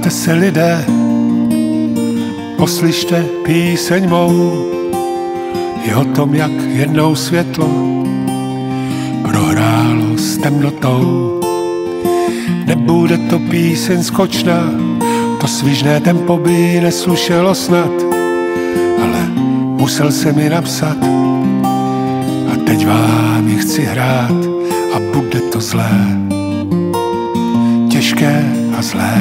Posaďte se, lidé, poslyšte píseň mou. Je o tom, jak jednou světlo prohrálo s temnotou. Nebude to píseň skočná, to svižné tempo by neslušelo snad, ale musel jsem ji napsat a teď vám ji chci hrát a bude to zlé, těžké a zlé.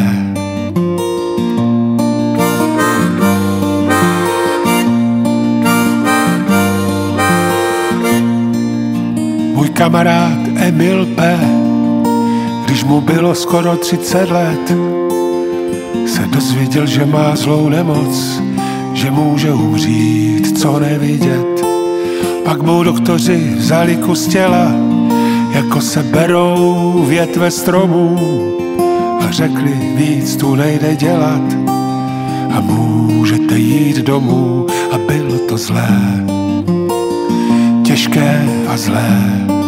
Můj kamarád Emil P., když mu bylo skoro 30 let, se dozvěděl, že má zlou nemoc, že může umřít, co nevidět. Pak mu doktoři vzali kus těla, jako se berou větve stromů, a řekli, víc tu nejde dělat a můžete jít domů. A bylo to zlé, těžké a zlé.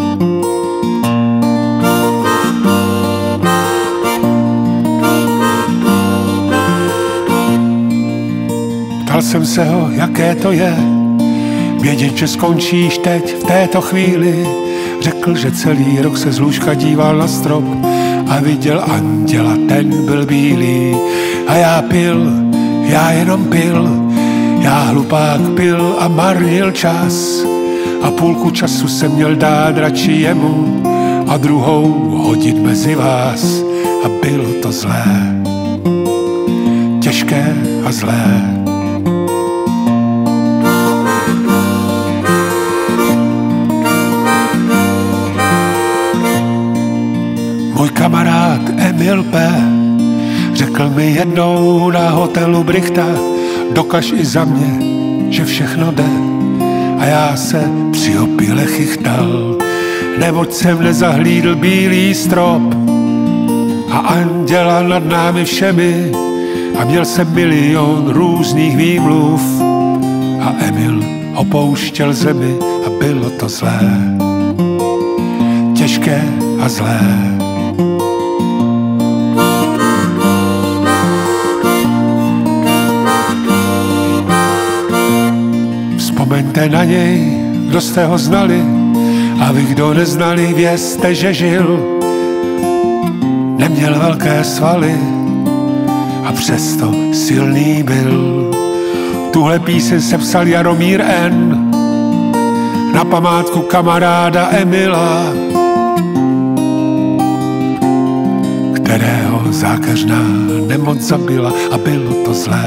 Ptal jsem se ho, jaké to je vědět, že skončíš teď v této chvíli. Řekl, že celý rok se z lůžka díval na strop a viděl anděla, ten byl bílý. A já pil, já jenom pil, já hlupák pil a marnil čas. A půlku času jsem měl dát radši jemu a druhou hodit mezi vás. A bylo to zlé, těžké a zlé. Můj kamarád Emil P. řekl mi jednou na hotelu Brichta, dokaž i za mě, že všechno jde. A já se při opile chychtal, neboť jsem nezahlídl bílý strop a anděla nad námi všemi a měl jsem milion různých výmluv. A Emil opouštěl zemi a bylo to zlé, těžké a zlé. Vzpomeňte na něj, kdo jste ho znali, a vy, kdo neznali, vězte, že žil. Neměl velké svaly a přesto silný byl. Tuhle píseň sepsal Jaromír N. na památku kamaráda Emila, kterého zákeřná nemoc zabila. A bylo to zlé,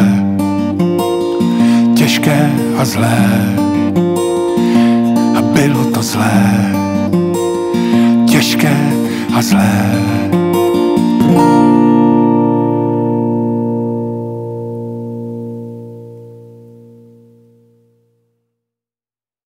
těžké a zlé. A bylo to zlé, těžké a zlé.